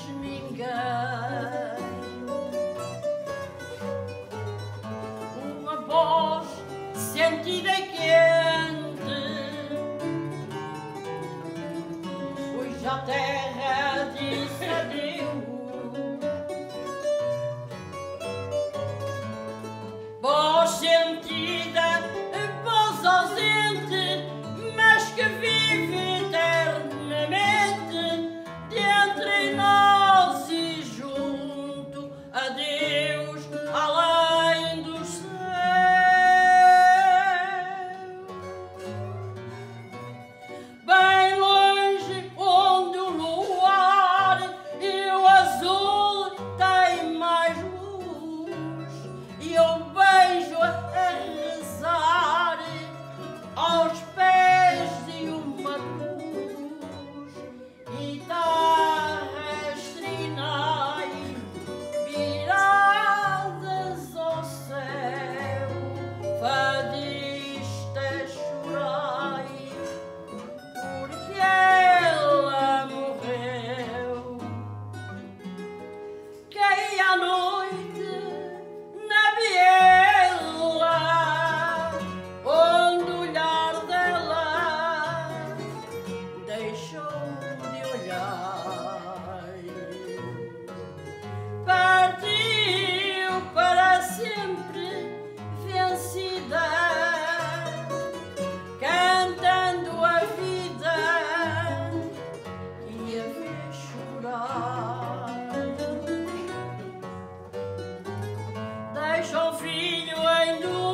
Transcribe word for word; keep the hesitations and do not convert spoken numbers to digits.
ninguém. Uma voz sentida e quente, pois a terra disse adeus. Voz sentida, voz ausente, mas que vive eternamente entre nós e junto a Deus, além do céu. Bem longe, onde o luar e o azul têm mais luz, e eu vejo a rezar aos pés de uma cruz, guitarras trinai viradas ao céu, fadistas chorai, porque ela morreu. Caí à noite na biela, onde o olhar dela deixou de olhar. Partiu para sempre vencida, cantando a vida e a ver chorar. Deixa o filho em dúvida